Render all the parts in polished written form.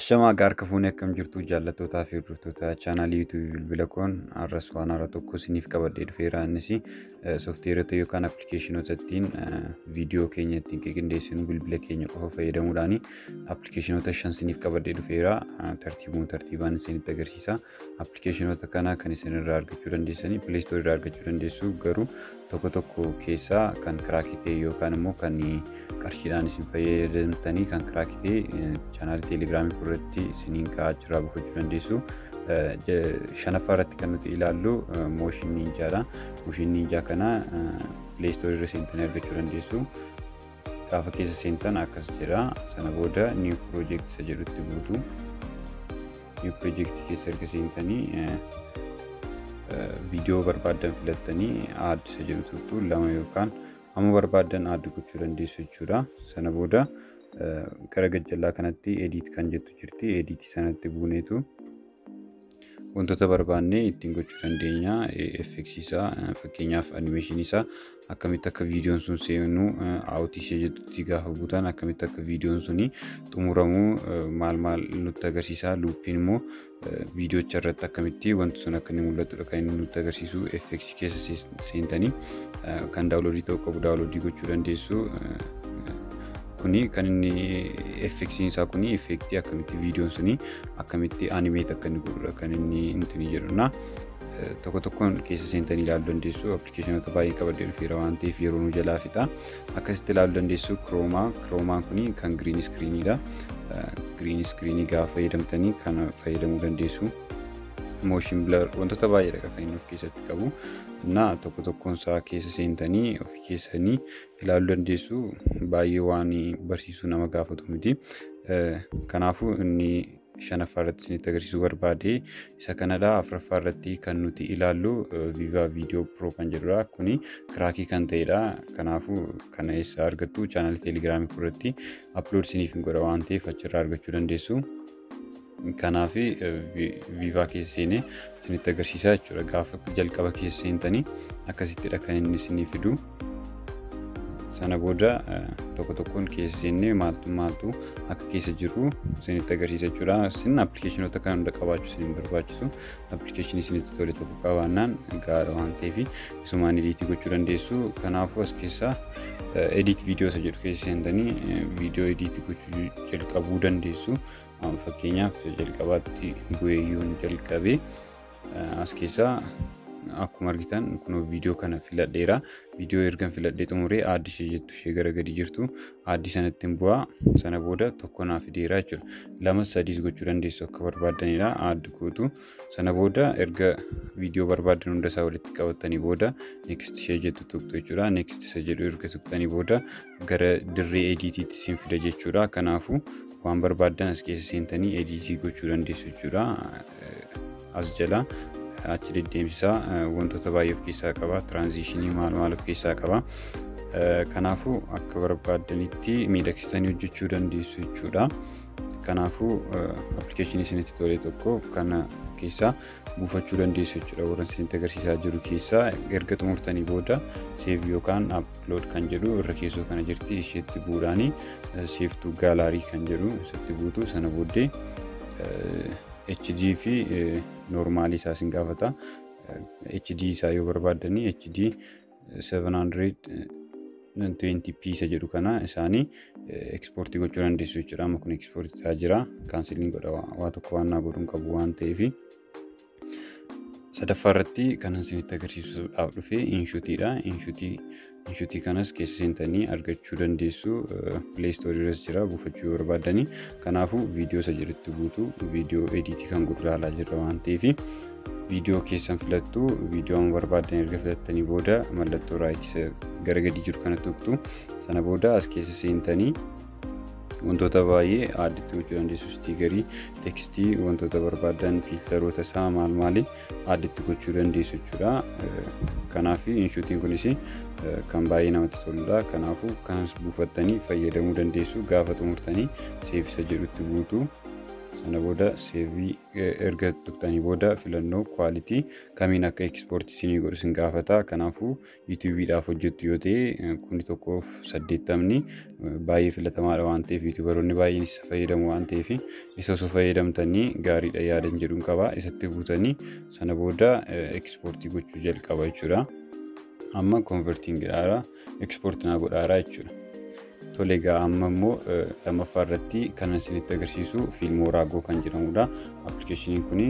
Ashama garka fuune akkam jirtu jaallattoota fi hordoftoota chaanaalii YouTube bilbila koon arras waan haaraa tokko isiniif qabadhee dhufeera. Innis sooftiweerota yookaan appilikeeshinoota ittiin viidiyoo keenya ittiin qindeessinu bilbila keenya qofa fayyadamuudhaan appilikeeshinoota 5 isiniif qabadhee dhufeera. Tartiibaan isinitti agarsiisa. Appilikeeshinoota kana kan isin irraa argachuu dandeessanii Play Store irraa argachuu dandeessu. Garuu tokko keessaa kan kiraakitee yookaan immoo kan qarshiidhaan isin fayyadamtanii kan kiraakitee chaanaalii Teelegiraamii irratti isiniin ka'aa jira buufachuu dandeessu. Shanaffaa irratti kan nuti ilaallu Mooshin Ninjaadha. Mooshin Ninjaa kana Play Store irra seentanii argachuu dandeessu. Gaafa keessa seentan akkas jedha. Sana booda New Project isa jedhutti buutu. New Project keessa erga seentanii viidiyoo barbaadan filattanii add isa jedhu tuttu lama yookaan amma barbaadan add gochuu dandeessu jechuudha. Sana booda gara gajjallaa kanatti edit kan jettu jirti. Edit sanatti buuneetu wantoota barbaanne ittiin gochuu dandeenya. FX isaa fakkeenyaaf animation isaa akkamitti akka viidiyoon sun seenu out ishee jettutti gaafa buutan akkamitti akka viidiyoon suni xumuramu maal nutti agarsiisa. Luupiin immoo viidiyoocha irratti akkamitti wanti sun akka inni mul'atudha kan inni nutti agarsiisu. FX keessa seentanii kan daawunloodii ta'uu qabu daawunloodii gochuu dandeessu. Kuni kan inni FX isaa kuni effektii akkamitti viidiyoon suni akkamitti animate akka inni godhudha kan inni intini jedhuna. Tokkoon keessa seentanii ilaaluu dandeessu. Appilikeeshinoota baay'ee qabadhee dhufeera waan ta'eef yeroo nu jalaa fixa. Akkasitti ilaaluu dandeessu. Kiroomaan kuni kan green screenidha. Green screenii gaafa fayyadamtanii kana fayyadamuu dandeessu. Motion blur wantoota baay'eedha kan inni of keessatti qabu. Tokkoon isaa keessa seentanii ofii keessanii ilaaluu dandeessu. Baay'ee waan barsiisuu nama gaafatu miti. Kanaafuu inni shanaffaa irratti isinitti agarsiisuu barbaade isa kanadha. Afuraffaa irratti kan nuti ilaallu Viva Video Pro kan jedhudha. Kuni kiraakii kan ta'edha. Kanaafuu kana eessa argattu chaanaalii Teelegiraamii irratti upload isiniif hin godha waan ta'eef achirraa argachuu dandeessu. Kanaaf Viva keessa seenee isinitti agarsiisaa jechuudha. Gaafa jalqaba keessa seentanii akkasittidha kan inni isinii fidu. Sana booda tokkoon keessa seennee maaltu akka keessa jiru isinitti agarsiisa jechuudha. Isin appilikeeshinoota kan hunda qabaachuu isin barbaachisu. Appilikeeshinii isinitti tole tokko qabaannaan gaara waan ta'eef isumaan ediitii gochuu dandeessu. Kanaafuu as keessaa edit viidiyoo isa jedhu keessa seentanii viidiyoo ediitii gochuu jalqabuu dandeessu. Fakkeenyaaf jalqabaatti bu'eeyyoon jalqabee as keessaa akkuma argitan kun viidiyoo kana filadheera. Viidiyoo ergan filadhee xumuree add ishee jettu ishee gara gadi jirtu add sanatti bu'aa. Sana booda tokko naaf fideera jechuudha. 2-3 gochuu dandeessu akka barbaadanidha. Add gootu. Sana booda erga viidiyoo barbaadan hunda isaa walitti qabatanii booda next ishee jettu tuqxu jechuudha. Next isa jedhu erga tuqxanii booda gara dirree editiitti isin fida jechuudha. Kanaafuu waan barbaadan as keessa seentanii editii gochuu dandeessu jechuudha. As jala achi deddeemsisaa wantoota baay'ee of keessaa qaba. Tiraanzishinii maal of keessaa qaba. Kanaafuu akka barbaadanitti miidhagsitanii hojjechuu dandeessu jechuudha. Kanaafuu appilikeeshinii isinitti tole tokko kana keessaa buufachuu dandeessu jechuudha. Warra isinitti agarsiisaa jiru keessaa erga xumurtanii booda save yookaan upload kan jedhu irra keessoo kana jirti. Isheetti bu'uudhaanii save to gallery kan jedhu isatti buutu. Sana booddee HD fi normaalii isaa isin gaafata. HD isaa yoo barbaadanii HD 720p isa jedhu kana isaanii exportii gochuu dandeessu jechuudha. Amma kun exportii isaa jira. Kaansiliin godha waa tokko waan naa godhuun qabu waan ta'eef. Sadaffaa irratti kan isinitti agarsiisuudhaaf dhufe inshuutiidha. Inshuutii kanas keessa seentanii argachuu dandeessu. Play Store irras jira buufachuu yoo barbaadanii. Kanaafuu viidiyoo isa jedhutti buutu. Viidiyoo editii kan godhu ilaalaa jirra waan ta'eef viidiyoo keessan filattu. Viidiyoo barbaadan erga filattanii booda mallattoo raayit gara gadi jiru kana tuqxu. Sana booda as keessa seentanii wantoota baay'ee additti gochuu dandeessu. Stiikerii, tekstii, wantoota barbaadan filteroota isaa maali additti gochuu dandeessu jechuudha. Kanaaf inshuutiin kunis kan baay'ee namatti toludha. Kanaafuu kanas buufattanii fayyadamuu dandeessu. Gaafa xumurtanii save isa jedhutti buutu. sana booda seevii erga tuqxanii booda filannoo quality kamiin akka export isinii godhu isin gaafata. Kanaafuu YouTube'dhaaf hojjettu yoo ta'e 1,80 baay'ee filatamaadha waan ta'eef YouTuberoonni baay'een isa fayyadamu waan ta'eef isa osoo fayyadamtanii gaariidha yaadan jedhuun qaba. Isatti buutanii sana booda export gochuu jalqaba jechuudha. Amma converting godhaara export naa godhaara jechuudha. Tole egaa amma immoo lammaffaa irratti kan isinitti agarsiisu Filmora Go kan jedhamudha. Appilikeeshiniin kuni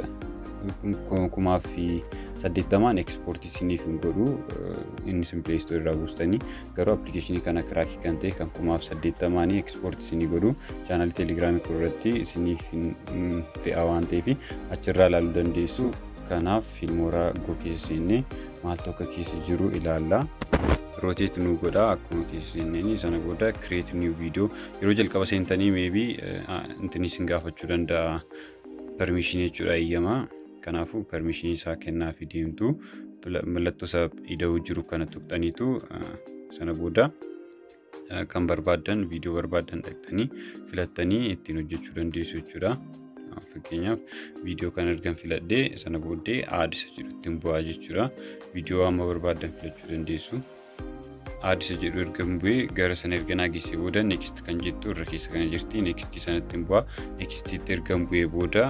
80 export isiniif hin godhu inni isin Play Store irraa buustanii garuu appilikeeshinii kana kiraakii kan ta'e kan 80 export isinii godhu chaanaalii Telegiraamii irratti isiniif fe'a waan ta'eef achirraa ilaaluu dandeessu. Kanaaf Filmora Go keessa seennee maaltu akka keessa jiru ilaalla. Rotate nu godha akkuma keessa seenneen sana booda create new video yeroo jalqaba seentanii maybe intini isin gaafachuu danda'a permission jechuudha eeyyamaa. Kanaafuu permission isaa kennaa fi deemtu mallattoo isaa ida'uu jiru kana tuqxaniitu sana booda kan barbaadan video barbaadan dhaqxanii filattanii ittiin hojjechuu dandeessu jechuudha. Fakkeenyaaf video kan ergan filadhee sana booddee add isa jedhu ittiin bu'aa jechuudha. Video amma barbaadan filachuu dandeessu. Add isa jedhu ergan bu'ee gara sana ergan agisee booda next kan jettu irra keessa kana jirti. Next sanatti hin bu'aa. Next itti ergan bu'ee booda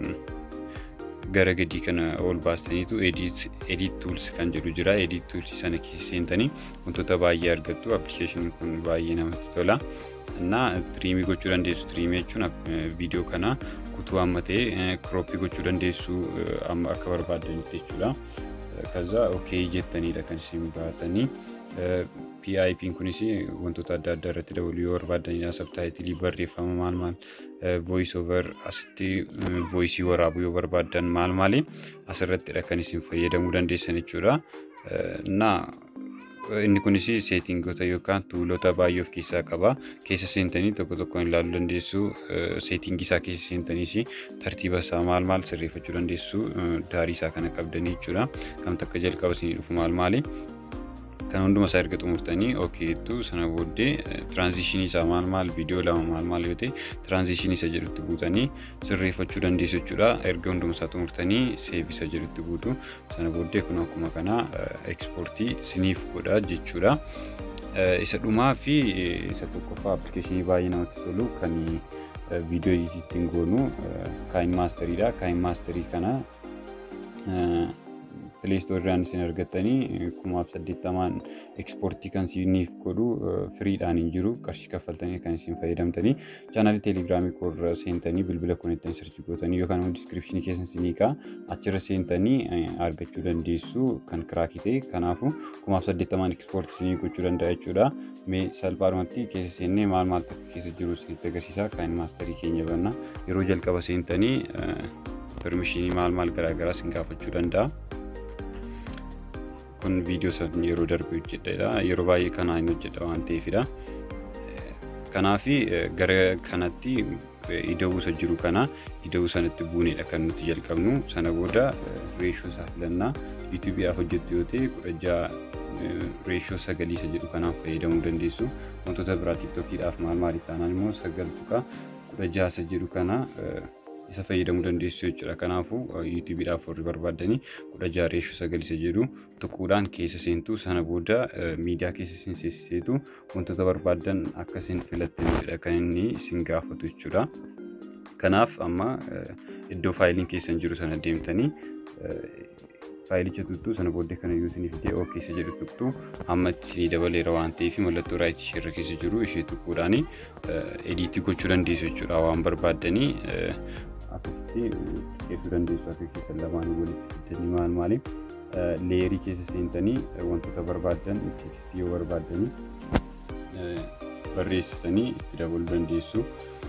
gara gadii kana ol baastaniitu edit tools kan jedhu jira. Edit tools sana keessa seentanii wantoota baay'ee argattu. Appilikeeshiniin kun baay'ee namatti tola. እና ትሪሚ ጎቹ ደንዴሱ ትሪሚዎቹን ቪዲዮ ከና ኩቱ አመቴ ክሮፕ ጎቹ ደንዴሱ አከበር ባደኝት ይችላል ከዛ ኦኬ ጀተኒ ለከንሲም ባተኒ PIP ኩኒሲ ወንቶታ ዳዳረት ደውሊዮ ወርባደኛ ሰብታይትሊ በሪፋማ ማልማል ቮይስ ኦቨር አስቲ ቮይስ ወራቡ ወርባደን ማልማሊ አሰረት ለከንሲም ፈየደሙ ደንዴሰን ይችላል እና inni kunis setting goota yookaan tuulota baay'ee of keessaa qaba. Keessa seentanii tokko tokkoon ilaaluu dandeessu. Setting isaa keessa seentanii tartiiba isaa maal sirreeffachuu dandeessu. Daarii isaa kana qabdanii jechuudha. Kam takka jalqaba isin dhufu maali. Kan hunduma isaa erga xumurtanii okay tu sana booddee transition isaa maal video lama maal yoo ta'e transition isa jedhutti buutanii sirreeffachuu dandeessu jechuudha. Erga hunduma isaa xumurtanii save isa jedhutti buutu sana booddee kun akkuma kana export isiniif godha jechuudha. Isa dhumaa fi isa tokkoffaa appilikeeshinii baay'ee namatti tolu kan video editing goonu KineMaster'dha. KineMaster kana Play Store irraan isin argattanii 80 export kan isiniif godhu freedhaan hin jiru qarshii kaffaltanii kan isin fayyadamtanii chaanaalii Telegiraamii korra seentanii bilbila konettanii search gootanii yookaan description keessa isiniikaa achirra seentanii argachuu dandeessu kan kiraakii ta'e. Kanaafuu 80 export isinii gochuu danda'a jechuudha. Mee salphaadhumatti keessa seennee maal takka keessa jiru isinitti agarsiisa. KineMaster'ii keenya banna yeroo jalqaba seentanii permission maal garaagaraa isin gaafachuu danda'a. Kun video san yeroo darbe hojjedha yeroo baay'ee kana hin hojjedha waan ta'eefidha. Kanaafi gara kanatti ida'uu isa jiru kana ida'uu sanatti buuneedha kan nuti jalqabnu. Sana booda ratio isaa filannaa YouTube'dhaaf hojjettu yoo ta'e 16 ratio 9 isa jedhu kanaaf fayyadamuu dandeessu. Wantoota biraa TikTok'dhaaf maal taanaan immoo 9.16 isa jedhu kana isa fayyadamuu dandeessu jechuudha. Kanaafuu YouTube'dhaaf warri barbaadanii 16 ratio 9 isa jedhu tokkodhaan keessa seentu sana booda miidiyaa keessa seensiseetu wantoota barbaadan akka isin filattanidha kan inni isin gaafatu jechuudha. Kanaaf amma iddoo faayiliin keessan jiru sana deemtanii faayilicha tuttuu sana booddee kana yuusiniif ta'e okay isa jedhu tuttuu amma itti dabaleera waan ta'eef mallattoo right share keessa jiru ishee tokkodhaan edit gochuu dandeessu jechuudha. Waan barbaadanii akkasitti keessu dandeessu akka keessa lamaan walitti fidanii maali leerii keessa seentanii wantoota barbaadan itti yoo barbaadanii barreessitanii itti dabaluu dandeessu.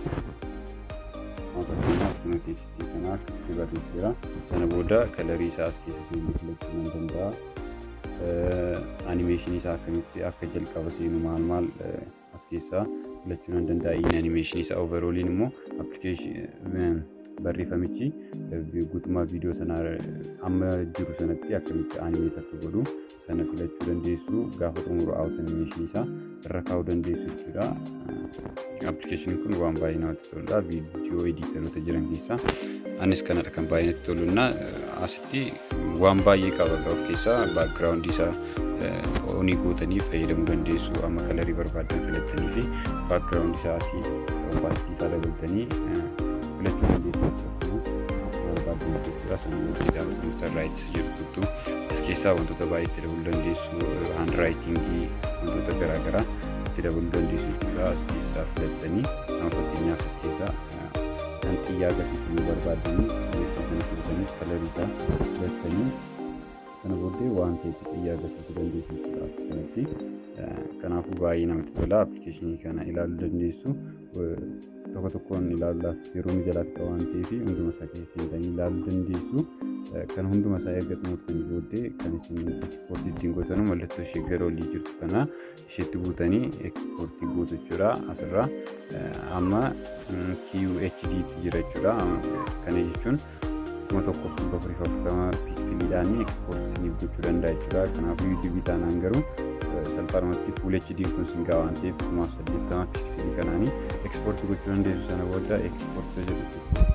Fakkeenyaaf kun tekstii kana akkasitti barreesseera. Sana booda kalarii isaa as keessa seenuu filachuu nan danda'a. Animeeshinii isaa akkamitti akka jalqaba seenu maal as keessaa filachuu nan danda'a. Animeeshinii isaa overalliin immoo barreeffamichi guutummaa viidiyoo sanaa amma jiru sanatti akkamitti animate akka godhu sana filachuu dandeessu. Gaafa xumuru out animation isaa irra kaa'uu dandeessu jechuudha. Application kun waan baay'ee namatti toludha. Viidiyoo editoota jiran keessaa anis kanadha kan baay'ee natti toluna. Asitti waan baay'ee qaba of keessaa background isaa onii gootanii fayyadamuu dandeessu. Amma kalarii barbaadan filattanii fi background isaa asii opacity isaa dabaltanii filachuu dandeessu. Barbaadan jechuudha. Sanuu kitaaba rights jedhutu as keessaa wantoota baay'ee itti dabaluu dandeessu. Handwriting wantoota garaagaraa itti dabaluu dandeessu jechuudha. As keessaa filattanii amma fakkeenyaaf as keessaa kan xiyyaa agarsiisuu barbaadanii filatanii kalarii isaa filattanii kana booddee waan ta'e xiyyaa agarsiisuu dandeessu jechuudha. Kanatti kanaafuu baay'ee namatti tola. Appilikeeshinii kana ilaaluu dandeessu. Tokko tokkoon ilaaluudhaaf yeroo mijalaatti waan ta'eef hunduma isaa keessatti ilaaluu dandeessu. Kan hunduma isaa erga xumurtanii booddee kan isin ekspoortii ittiin gootanu mallattoo ishee gara olii jirtu kana isheetti buutanii ekspoortii gootu jechuudha. Asirraa amma QHD jira jechuudha. Kana jechuun 1440 pikseliidhaan ekspoortii isiniif gochuu danda'a jechuudha. Kanaafuu YouTube taanaan garuu salphaadhumatti Full HD kun isin gahaa waan ta'eef 80 pikselii kanaanii ekspoortii gochuu dandeessu. Sana booda ekspoortii jedhu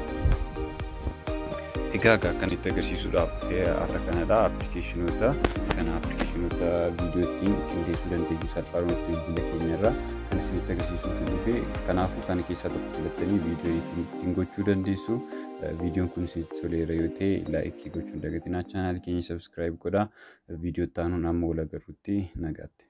egaa kan itti agarsiisuudhaaf har'a kanadha. Appilikeeshinoota viidiyoo ittiin qindeessuu dandeessu salphaadhumatti bilbila keenyarraa kan isinitti agarsiisuuf dhufe. Kanaafuu kana keessaa tokko filattanii viidiyoo ittiin gochuu dandeessu. Viidiyoon kun isinitti toleera yoo ta'e laayikii gochuun dagatinaa. Chaanaal keenya subscribe godhaa. Viidiyoo itti aanuun amma wal agarruutti nagaatti.